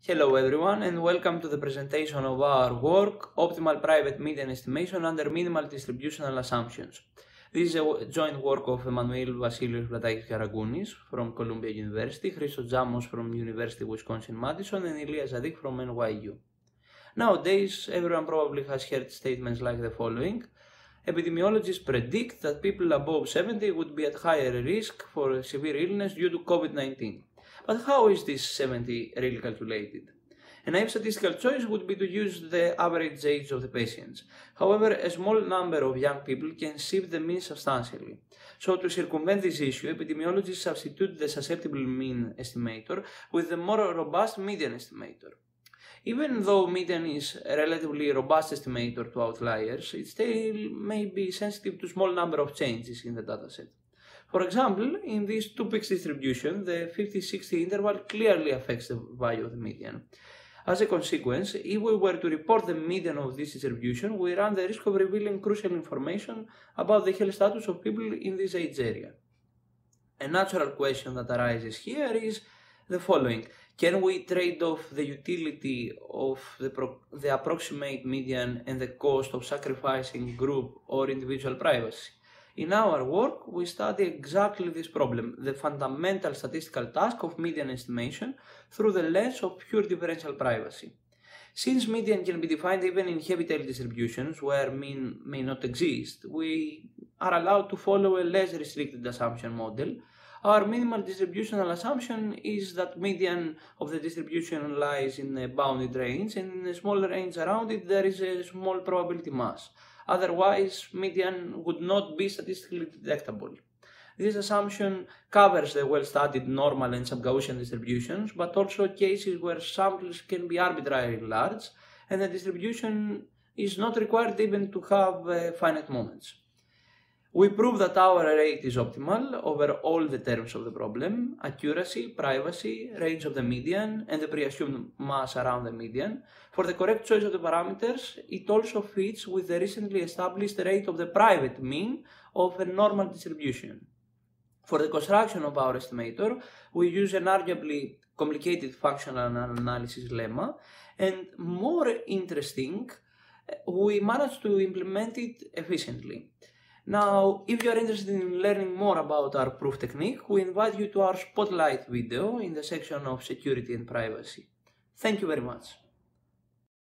Hello everyone and welcome to the presentation of our work, Optimal Private Median Estimation under Minimal Distributional Assumptions. This is a joint work of Emmanouil-Vasileios Vlatakis-Gkaragkounis from Columbia University, Christos Tzamos from University of Winsconsin-Madison and Ilias Zadik from NYU. Nowadays, everyone probably has heard statements like the following. Epidemiologists predict that people above 70 would be at higher risk for severe illness due to COVID-19. But how is this 70 really calculated? A naive statistical choice would be to use the average age of the patients. However, a small number of young people can shift the mean substantially. So to circumvent this issue, epidemiologists substitute the susceptible mean estimator with the more robust median estimator. Even though median is a relatively robust estimator to outliers, it still may be sensitive to small number of changes in the dataset. For example, in this 2-peaks distribution, the 50-60 interval clearly affects the value of the median. As a consequence, if we were to report the median of this distribution, we run the risk of revealing crucial information about the health status of people in this age area. A natural question that arises here is the following. Can we trade off the utility of the approximate median and the cost of sacrificing group or individual privacy? In our work, we study exactly this problem, the fundamental statistical task of median estimation through the lens of pure differential privacy. Since median can be defined even in heavy-tail distributions where mean may not exist, we are allowed to follow a less restricted assumption model. Our minimal distributional assumption is that median of the distribution lies in a bounded range and in a smaller range around it there is a small probability mass. Otherwise, median would not be statistically detectable. This assumption covers the well-studied normal and sub-Gaussian distributions, but also cases where samples can be arbitrarily large and the distribution is not required even to have finite moments. We prove that our rate is optimal over all the terms of the problem: accuracy, privacy, range of the median, and the pre-assumed mass around the median. For the correct choice of the parameters, it also fits with the recently established rate of the private mean of a normal distribution. For the construction of our estimator, we use an arguably complicated functional analysis lemma, and more interesting, we managed to implement it efficiently. Now, if you are interested in learning more about our proof technique, we invite you to our spotlight video in the section of security and privacy. Thank you very much.